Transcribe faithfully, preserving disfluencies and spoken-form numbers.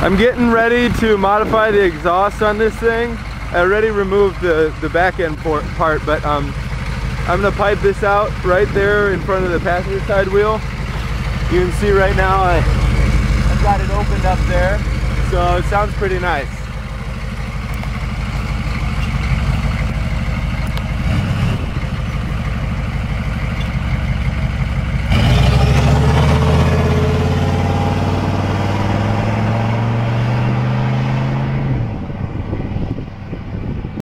I'm getting ready to modify the exhaust on this thing. I already removed the, the back end part, but um, I'm gonna pipe this out right there in front of the passenger side wheel. You can see right now I, I've got it opened up there, so it sounds pretty nice.